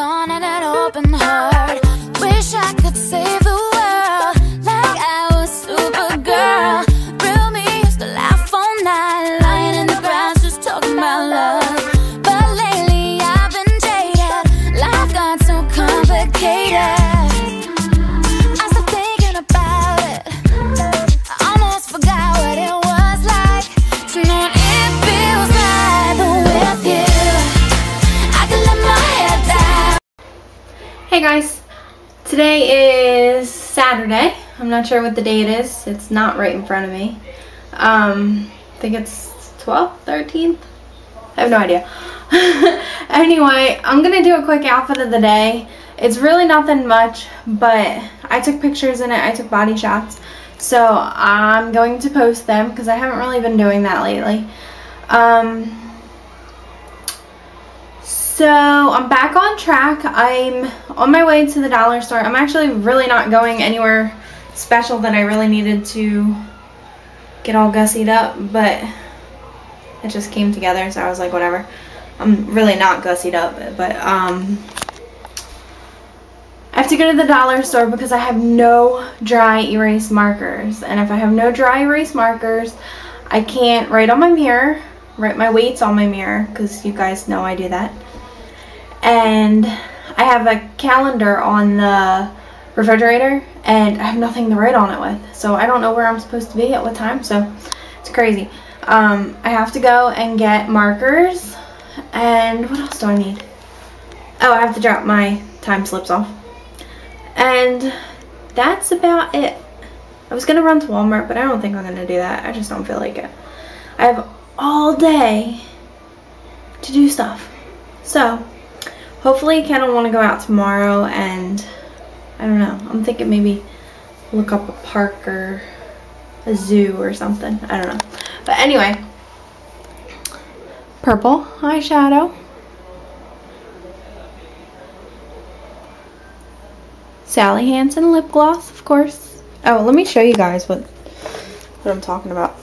on and an open heart. Wish I could save the world like I was Supergirl. Real me used to laugh all night, lying in the grass just talking about love. But lately I've been jaded, life got so complicated. I started thinking about it, I almost forgot what it was like to know what it feels like with you. I can let my head down. Hey guys, today is Saturday. I'm not sure what the date is. It's not right in front of me. I think it's 12th, 13th. I have no idea. Anyway, I'm gonna do a quick outfit of the day. It's really nothing much, but I took pictures in it. I took body shots, so I'm going to post them because I haven't really been doing that lately. So I'm back on track. I'm on my way to the dollar store. I'm actually really not going anywhere special that I really needed to get all gussied up, but it just came together, so I was like, whatever. I'm really not gussied up, but I have to go to the dollar store because I have no dry erase markers, and if I have no dry erase markers, I can't write on my mirror, write my weights on my mirror, because you guys know I do that. And I have a calendar on the refrigerator, and I have nothing to write on it with, so I don't know where I'm supposed to be at what time, so it's crazy. I have to go and get markers, and what else do I need? Oh, I have to drop my time slips off, and that's about it. I was gonna run to Walmart, but I don't think I'm gonna do that. I just don't feel like it. I have all day to do stuff, so hopefully Ken will want to go out tomorrow, and I don't know, I'm thinking maybe look up a park or a zoo or something. I don't know. But anyway, purple eyeshadow, Sally Hansen lip gloss, of course. Oh, let me show you guys what I'm talking about.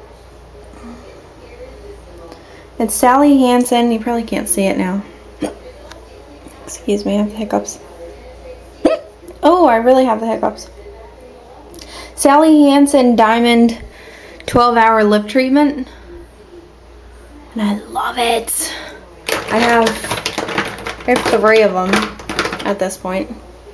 It's Sally Hansen. You probably can't see it now. Excuse me, I have the hiccups. Oh, I really have the hiccups. Sally Hansen Diamond 12-hour lip treatment. And I love it. I have 3 of them at this point.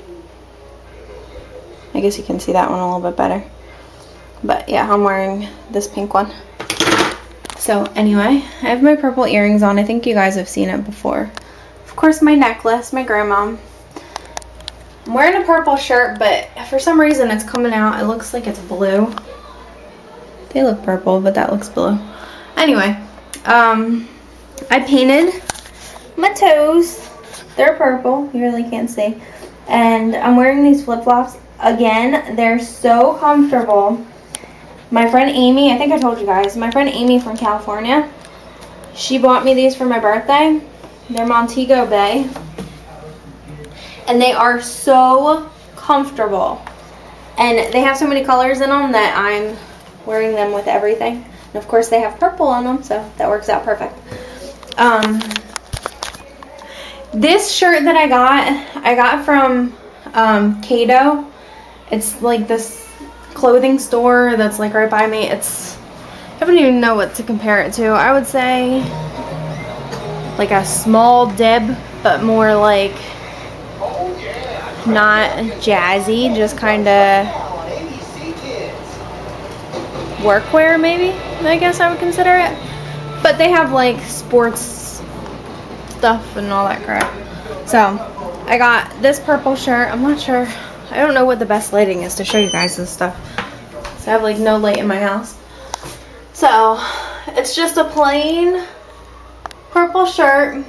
I guess you can see that one a little bit better. But yeah, I'm wearing this pink one. So anyway, I have my purple earrings on. I think you guys have seen it before. Of course, my necklace, my grandma. I'm wearing a purple shirt, but for some reason it's coming out. It looks like it's blue. They look purple, but that looks blue. Anyway, I painted my toes. They're purple. You really can't see. And I'm wearing these flip-flops. Again, they're so comfortable. My friend Amy, I think I told you guys, my friend Amy from California, she bought me these for my birthday. They're Montego Bay. And they are so comfortable. And they have so many colors in them that I'm wearing them with everything. And of course they have purple on them, so that works out perfect. This shirt that I got from Cato. It's like this clothing store that's like right by me. I don't even know what to compare it to. I would say like a small Deb, but more like not jazzy, just kind of workwear maybe, I guess I would consider it. But they have like sports stuff and all that crap. So I got this purple shirt. I'm not sure, I don't know what the best lighting is to show you guys this stuff. So I have like no light in my house. So it's just a plain purple shirt,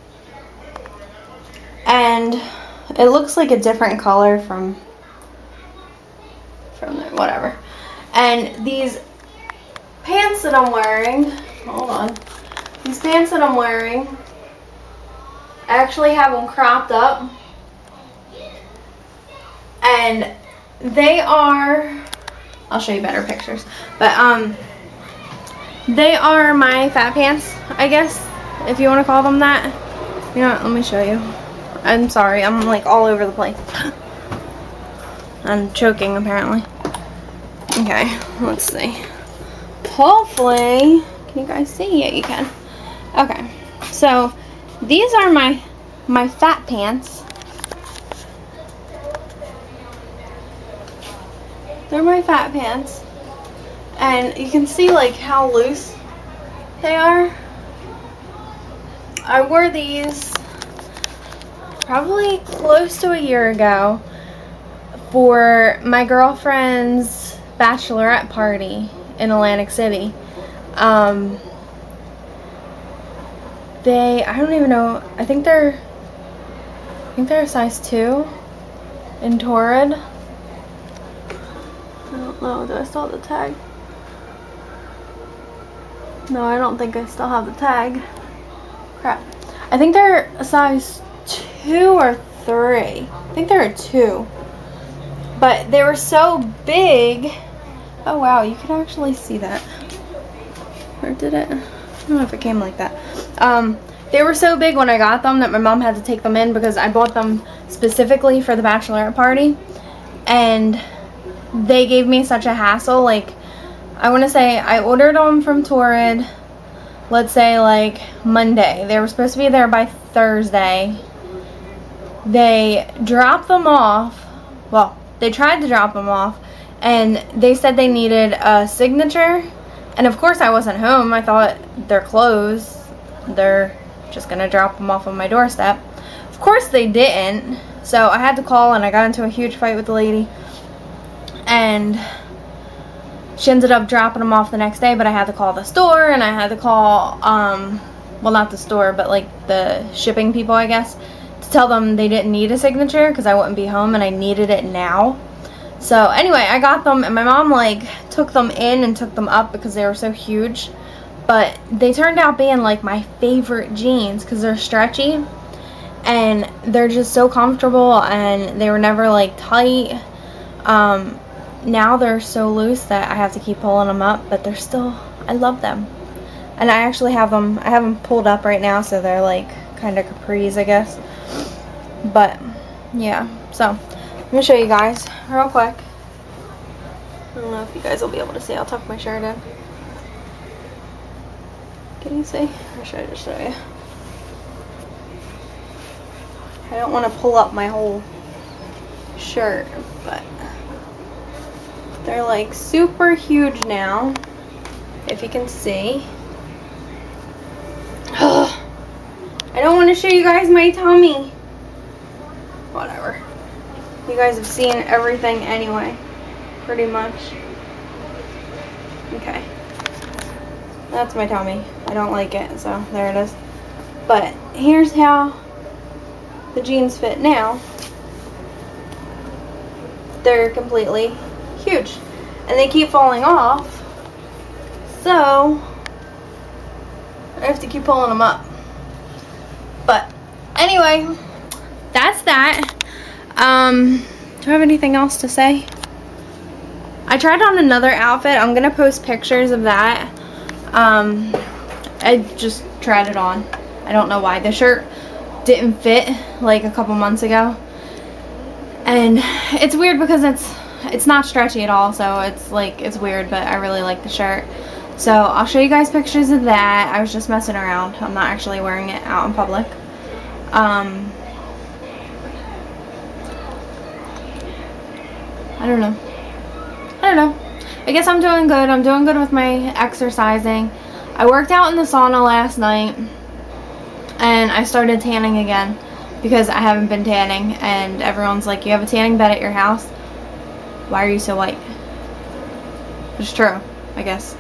and it looks like a different color from there, whatever. And these pants that I'm wearing, hold on, these pants that I'm wearing, I actually have them cropped up, and they are, I'll show you better pictures, but they are my fat pants, I guess, if you want to call them that. You know what, let me show you. I'm sorry, I'm like all over the place. I'm choking apparently. Okay, let's see. Hopefully, can you guys see? Yeah, you can. Okay, so these are my fat pants. They're my fat pants. And you can see like how loose they are. I wore these probably close to a year ago for my girlfriend's bachelorette party in Atlantic City. I don't even know, I think they're a size 2 in Torrid. I don't know, do I still have the tag? No, I don't think I still have the tag. Crap. I think they're a size 2 or 3. I think they're a 2. But they were so big. Oh wow, you can actually see that. Or did it? I don't know if it came like that. They were so big when I got them that my mom had to take them in because I bought them specifically for the bachelorette party. And they gave me such a hassle. Like, I want to say I ordered them from Torrid, let's say like Monday. They were supposed to be there by Thursday. They dropped them off. Well, they tried to drop them off and they said they needed a signature. And of course I wasn't home. I thought they're closed. They're just going to drop them off on my doorstep. Of course they didn't. So I had to call and I got into a huge fight with the lady. And she ended up dropping them off the next day, but I had to call the store and I had to call, well, not the store, but like the shipping people, I guess, to tell them they didn't need a signature because I wouldn't be home and I needed it now. So anyway, I got them and my mom like took them in and took them up because they were so huge. But they turned out being like my favorite jeans because they're stretchy and they're just so comfortable and they were never like tight. Now they're so loose that I have to keep pulling them up, but they're still, I love them. And I actually have them, I have them pulled up right now, so they're like kind of capris, I guess. But yeah, so I'm gonna show you guys real quick. I don't know if you guys will be able to see. I'll tuck my shirt in. Can you see? Or should I just show you? I don't want to pull up my whole shirt, but they're like super huge now, if you can see. Ugh. I don't want to show you guys my tummy. Whatever. You guys have seen everything anyway, pretty much. Okay. That's my tummy. I don't like it, so there it is. But here's how the jeans fit now. They're completely huge. And they keep falling off. So I have to keep pulling them up. But anyway, that's that. Do I have anything else to say? I tried on another outfit. I'm gonna post pictures of that. I just tried it on. I don't know why. The shirt didn't fit like a couple months ago. And it's weird because it's not stretchy at all, so it's like, it's weird, but I really like the shirt. So I'll show you guys pictures of that. I was just messing around. I'm not actually wearing it out in public. I don't know. I guess I'm doing good. I'm doing good with my exercising. I worked out in the sauna last night and I started tanning again because I haven't been tanning, and everyone's like, you have a tanning bed at your house? Why are you so white? It's true, I guess.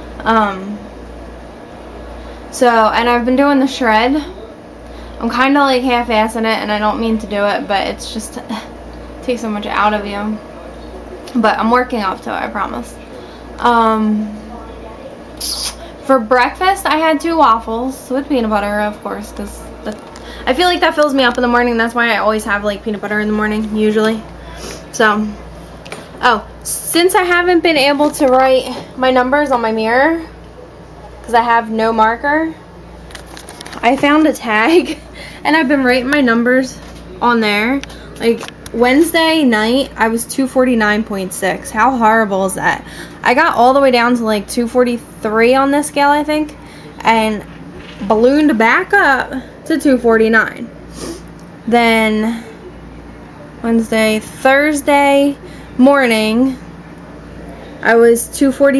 So, and I've been doing the shred. I'm kind of like half-assing it, and I don't mean to do it, but it's just it takes so much out of you. But I'm working up to it, I promise. For breakfast, I had 2 waffles with peanut butter, of course, because I feel like that fills me up in the morning. That's why I always have like peanut butter in the morning, usually. So, oh, since I haven't been able to write my numbers on my mirror, because I have no marker, I found a tag and I've been writing my numbers on there. Like Wednesday night, I was 249.6. How horrible is that? I got all the way down to like 243 on this scale, I think, and ballooned back up to 249. Then Thursday morning, I was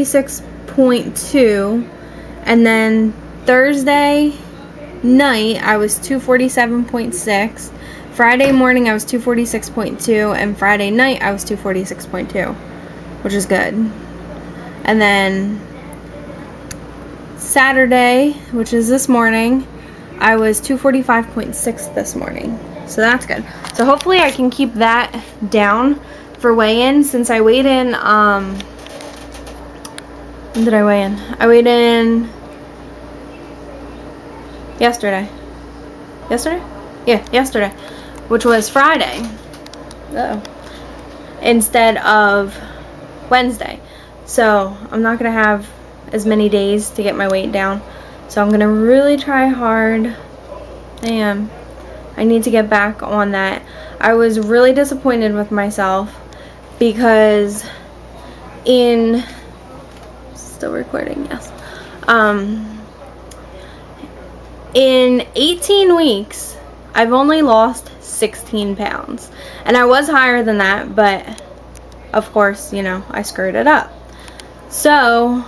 246.2, and then Thursday night, I was 247.6. Friday morning, I was 246.2, and Friday night, I was 246.2, which is good. And then Saturday, which is this morning, I was 245.6 this morning. So that's good. So hopefully I can keep that down for weigh-in, since I weighed in, when did I weigh in? I weighed in yesterday. Yesterday? Yeah, yesterday. Which was Friday. Uh-oh. Instead of Wednesday. So I'm not going to have as many days to get my weight down. So I'm going to really try hard. I need to get back on that. I was really disappointed with myself because still recording, yes. In 18 weeks, I've only lost 16 pounds. And I was higher than that, but of course, you know, I screwed it up. So,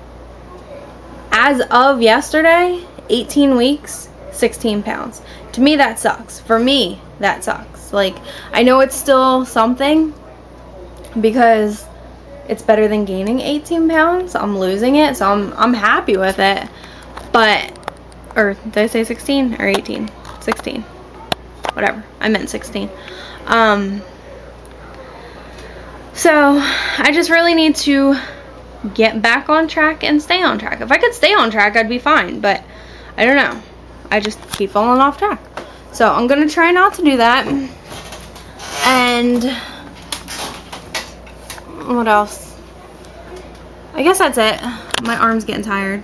as of yesterday, 18 weeks, 16 pounds. To me, that sucks. For me, that sucks. Like, I know it's still something because it's better than gaining 18 pounds. I'm losing it, so I'm happy with it. But, or did I say 16 or 18? 16. Whatever. I meant 16. So, I just really need to get back on track and stay on track. If I could stay on track, I'd be fine. But, I don't know. I just keep falling off track. So, I'm going to try not to do that. And what else? I guess that's it. My arm's getting tired.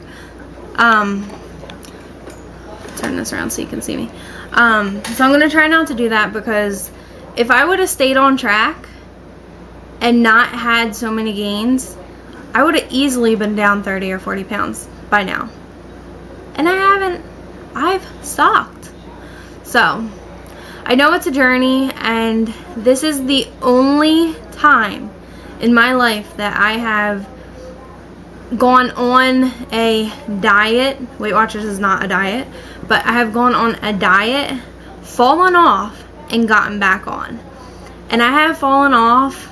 Turn this around so you can see me. So I'm going to try not to do that, because if I would have stayed on track and not had so many gains, I would have easily been down 30 or 40 pounds by now. And I haven't. I've stopped. So, I know it's a journey, and this is the only time in my life that I have gone on a diet. Weight Watchers is not a diet, but I have gone on a diet, fallen off, and gotten back on. And I have fallen off,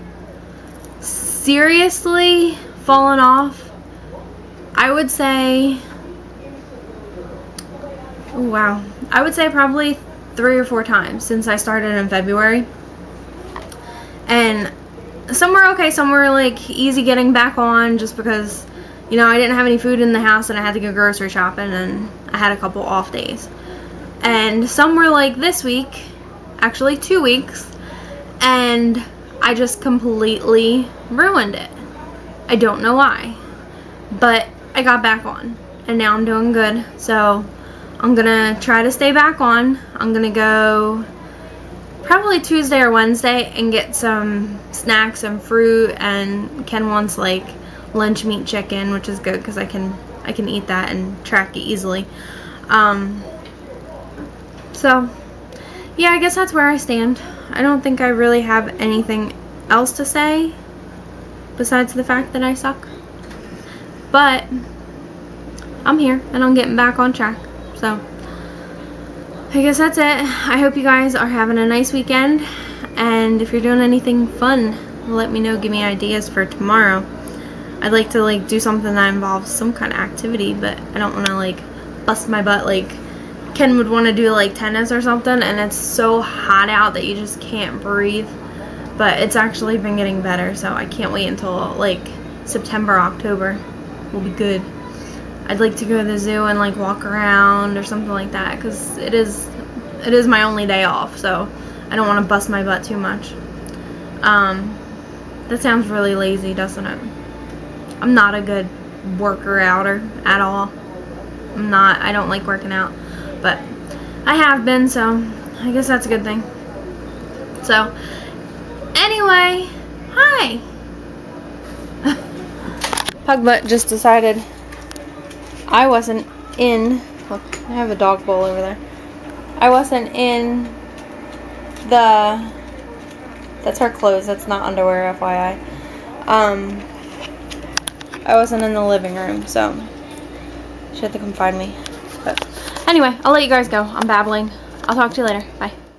seriously fallen off, I would say, oh wow, I would say probably 3 or 4 times since I started in February. And some were okay, some were like easy getting back on, just because, you know, I didn't have any food in the house and I had to go grocery shopping, and I had a couple off days. And some were like this week, actually 2 weeks, and I just completely ruined it. I don't know why, but I got back on, and now I'm doing good. So I'm gonna try to stay back on. I'm gonna go probably Tuesday or Wednesday and get some snacks and fruit, and Ken wants like lunch meat chicken, which is good because I can eat that and track it easily. So yeah, I guess that's where I stand. I don't think I really have anything else to say besides the fact that I suck. But I'm here and I'm getting back on track. So I guess that's it. I hope you guys are having a nice weekend, and if you're doing anything fun, let me know. Give me ideas for tomorrow. I'd like to like do something that involves some kind of activity, but I don't want to like bust my butt. Like Ken would want to do like tennis or something, and it's so hot out that you just can't breathe. But it's actually been getting better, so I can't wait until like September, October. Will be good. I'd like to go to the zoo and like walk around or something like that, because it is my only day off, so I don't want to bust my butt too much. That sounds really lazy, doesn't it? I'm not a good worker outer at all. I don't like working out. but I have been, so I guess that's a good thing. So, anyway, hi! Pugbutt just decided I wasn't in, look, I have a dog bowl over there. I wasn't in the, that's her clothes, that's not underwear, FYI. I wasn't in the living room, so she had to come find me. But anyway, I'll let you guys go. I'm babbling. I'll talk to you later. Bye.